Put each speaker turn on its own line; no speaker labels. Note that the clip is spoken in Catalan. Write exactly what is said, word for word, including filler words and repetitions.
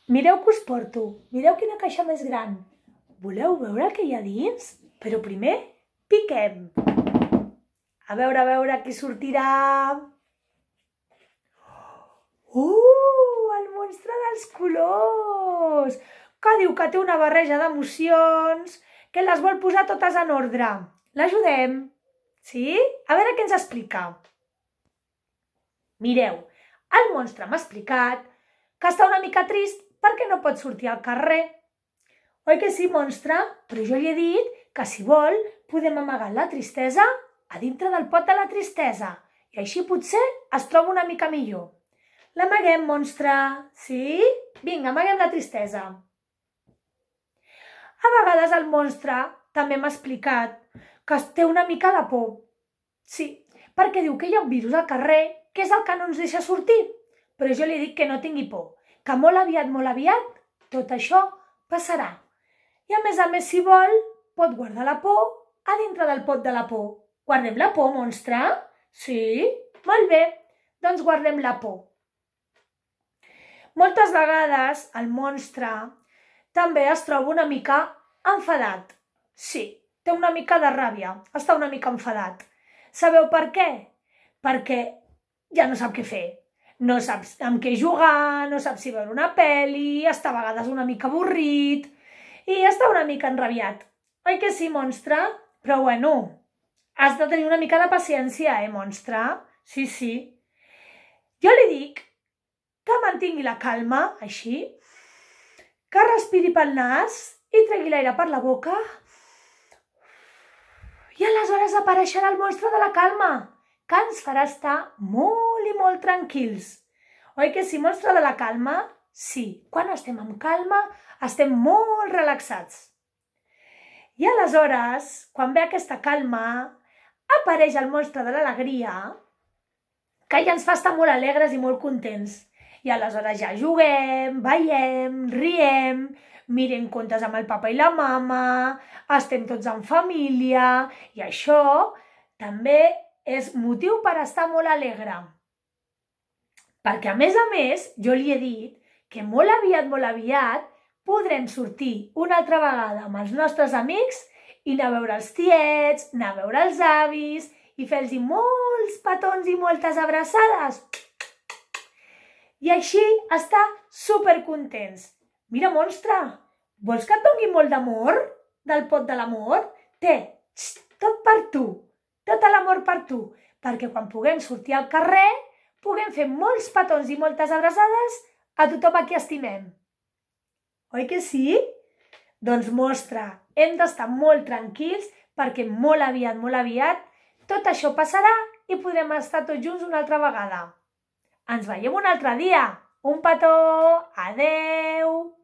Mireu que us porto. Mireu quina caixa més gran. Voleu veure el que hi ha dins? Però primer, piquem. A veure, a veure qui sortirà. Uh, el monstre dels colors! Que diu que té una barreja d'emocions, que les vol posar totes en ordre. L'ajudem? Sí? A veure què ens explica. Mireu, el monstre m'ha explicat que està una mica trist perquè no pot sortir al carrer. Oi que sí, monstre? Però jo li he dit que si vol podem amagar la tristesa a dintre del pot de la tristesa i així potser es troba una mica millor. L'amaguem, monstre? Sí? Vinga, amaguem la tristesa. A vegades el monstre també m'ha explicat que té una mica de por. Sí, perquè diu que hi ha un virus al carrer que és el que no ens deixa sortir. Però jo li dic que no tingui por, que molt aviat, molt aviat, tot això passarà. I a més a més, si vol, pot guardar la por a dintre del pot de la por. Guardem la por, monstre? Sí? Molt bé, doncs guardem la por. Moltes vegades el monstre també es troba una mica enfadat. Sí, té una mica de ràbia, està una mica enfadat. Sabeu per què? Perquè ja no sap què fer. No sap amb què jugar, no sap si veure una pel·li, està a vegades una mica avorrit i està una mica enrabiat. Oi que sí, monstre? Però bueno, has de tenir una mica de paciència, eh, monstre? Sí, sí. Jo li dic que mantingui la calma, així, que respiri pel nas i tregui l'aire per la boca i aleshores apareixerà el monstre de la calma, que ens farà estar molt i molt tranquils. Oi que sí, monstre de la calma? Sí, quan estem amb calma estem molt relaxats. I aleshores, quan ve aquesta calma, apareix el monstre de l'alegria, que ja ens fa estar molt alegres i molt contents. I aleshores ja juguem, ballem, riem, mirem contes amb el papa i la mama, estem tots en família i això també és motiu per estar molt alegre. Perquè a més a més jo li he dit que molt aviat, molt aviat podrem sortir una altra vegada amb els nostres amics i anar a veure els tiets, anar a veure els avis i fer-los molts petons i moltes abraçades. I així estar supercontents. Mira, monstre, vols que et doni molt d'amor? Del pot de l'amor? Té, tot per tu, tot l'amor per tu, perquè quan puguem sortir al carrer puguem fer molts petons i moltes abraçades a tothom a qui estimem. Oi que sí? Doncs, monstre, hem d'estar molt tranquils perquè molt aviat, molt aviat, tot això passarà i podrem estar tots junts una altra vegada. Ens veiem un altre dia. Un petó! Adeu!